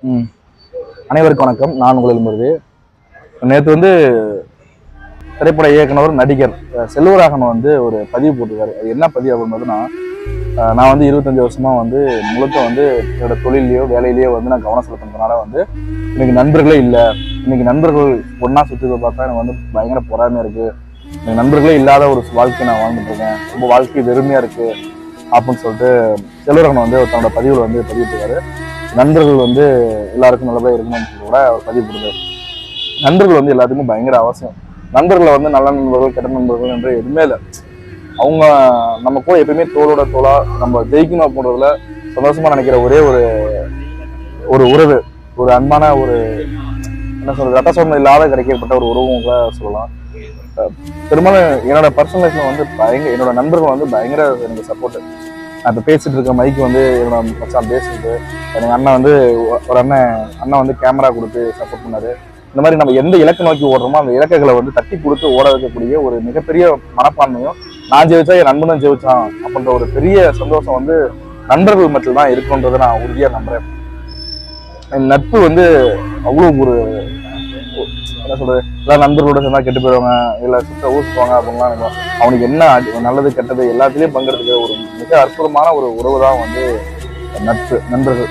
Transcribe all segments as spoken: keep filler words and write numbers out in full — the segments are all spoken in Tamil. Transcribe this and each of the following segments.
ம் அனைவருக்கும் வணக்கம். நான் உங்கள் முருது. நேற்று வந்து திரைப்பட இயக்குனர் நடிகர் செல்வராகவன் வந்து ஒரு பதிவு போட்டிருக்காரு. அது என்ன பதிவு அப்படின்றதுன்னா, நான் வந்து இருபத்தஞ்சு வருஷமா வந்து முழுக்க வந்து என்னோட தொழிலையோ வேலையிலையோ வந்து நான் கவனம் செலுத்தினதுனால வந்து இன்னைக்கு நண்பர்களே இல்லை. இன்னைக்கு நண்பர்கள் ஒன்னா சுற்றி பார்த்தா எனக்கு வந்து பயங்கர பொறாமையா இருக்கு. எனக்கு நண்பர்களே இல்லாத ஒரு வாழ்க்கையை நான் வாழ்ந்துட்டு இருக்கேன். ரொம்ப வாழ்க்கை வெறுமையா இருக்கு அப்படின்னு சொல்லிட்டு செல்வராகவன் வந்து தன்னோட பதிவுல வந்து பதிவிட்டிருக்காரு. நண்பர்கள் வந்து எல்லாருக்கும் நல்லபடியாக இருக்கணும்னு சொல்லி கூட அவர் பதிவு கொடுத்தாரு. நண்பர்கள் வந்து எல்லாத்துக்குமே பயங்கர அவசியம். நண்பர்களை வந்து நல்ல நண்பர்கள் கெட்ட நண்பர்கள் என்று எதுவுமே இல்லை. அவங்க நம்ம கூட எப்பயுமே தோளோட தோளா நம்ம ஜெயிக்கணும் அப்படின்றதுல சந்தோஷமா நினைக்கிற ஒரே ஒரு ஒரு உறவு, ஒரு அன்பான ஒரு என்ன சொல்றது, ரத்த சொந்தம் இல்லாத கிடைக்கப்பட்ட ஒரு உறவும் கூட சொல்லலாம். பெரும்பாலும் என்னோட பர்சனல் லைஃப்ல வந்து பயங்கர என்னோட நண்பர்கள் வந்து பயங்கர எனக்கு சப்போர்ட். நான் இப்போ பேசிட்டு இருக்க மைக்கு வந்து என்னோட மச்சான் பேசிட்டு, எனக்கு அண்ணன் வந்து ஒரு அண்ணன் அண்ணன் வந்து கேமரா கொடுத்து சப்போர்ட் பண்ணாரு. இந்த மாதிரி நம்ம எந்த இலக்கை நோக்கி ஓடுறோமோ அந்த இலக்குகளை வந்து தட்டி கொடுத்து ஓட வைக்கக்கூடிய ஒரு மிகப்பெரிய மனப்பான்மையும், நான் ஜெயிச்சா என் நண்பனும் ஜெயிச்சான் அப்படின்ற ஒரு பெரிய சந்தோஷம் வந்து நண்பர்கள் மட்டும் தான் இருக்குன்றதை நான் உறுதியா நம்புறேன். என் நட்பு வந்து அவ்வளோ ஒரு என்ன சொல்றது, எல்லா நண்பர்களோட சேர்ந்தா கெட்டு போயிடுவாங்க, இல்லை சுத்த ஊசுவாங்க அப்படின்லாம் நினைப்போம். அவனுக்கு என்ன நல்லது கெட்டது எல்லாத்துலேயும் பங்கெடுத்துக்க ஒரு மிக அற்புதமான ஒரு உறவு தான் வந்து நட்பு, நண்பர்கள்.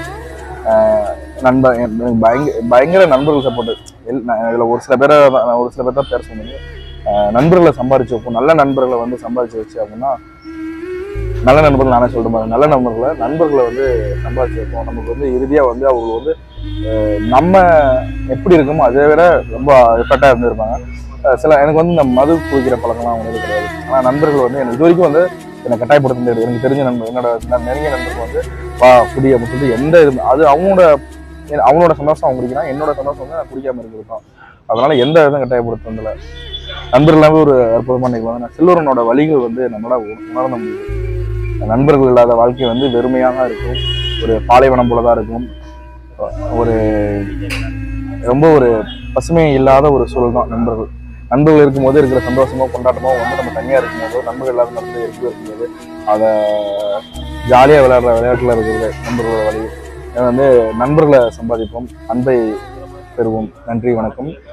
நண்பர் எனக்கு பயங்கர பயங்கர நண்பர்கள் சப்போர்ட்டு. எல் இதில் ஒரு சில பேரை ஒரு சில பேர் தான் பேர் சொன்னது. நண்பர்களை சம்பாதிச்சு வைப்போம். நல்ல நண்பர்களை வந்து சம்பாதிச்சு வச்சு அப்படின்னா, நல்ல நண்பர்கள் நானே சொல்ற மாதிரி நல்ல நண்பர்களை நண்பர்களை வந்து சம்பாதிச்சு வைப்போம். நமக்கு வந்து இறுதியாக வந்து அவங்க வந்து நம்ம எப்படி இருக்குமோ அதை விட ரொம்ப எஃபர்ட்டாக இருந்திருப்பாங்க. சில எனக்கு வந்து இந்த மது குடிக்கிற பழக்கம்லாம் அவங்களுக்கு கிடையாது. ஆனால் நண்பர்கள் வந்து எனக்கு இது வரைக்கும் வந்து என்னை கட்டாயப்படுத்த முடியாது. எனக்கு தெரிஞ்ச நண்பர், என்னோட நெருங்கிய நண்பர்கள் வந்து வா குடி அப்படின்னு சொல்லிட்டு எந்த இது அது அவங்களோட அவனோட சந்தோஷம் அவங்க குடிக்கிறான், என்னோட சந்தோஷம் வந்து நான் குடிக்காம இருக்கிறோம். அதனால எந்த இதுவும் கட்டாயப்படுத்துறதில்ல. நண்பர்களாகவே ஒரு அற்புதமான நிகழ்வு. செல்வரனோட வழிகள் வந்து நம்மளால உணர முடியுது. நண்பர்கள் இல்லாத வாழ்க்கை வந்து வெறுமையாக தான் இருக்கும், ஒரு பாலைவனம் போலதான் இருக்கும், ஒரு ரொம்ப ஒரு பசுமை இல்லாத ஒரு சூழல் தான் நண்பர்கள். நண்பர்கள் இருக்கும்போது இருக்கிற சந்தோஷமோ கொண்டாட்டமோ வந்து நம்ம தனியாக இருக்கும்போது, நண்பர்கள் இல்லாத நண்பர்கள் இருக்கு இருக்கும்போது அதை ஜாலியாக விளையாடுற விளையாட்டுல இருக்கிறது நண்பர்களோட வழி. வந்து நண்பர்களை சம்பாதிப்போம், அன்பை பெறுவோம். நன்றி, வணக்கம்.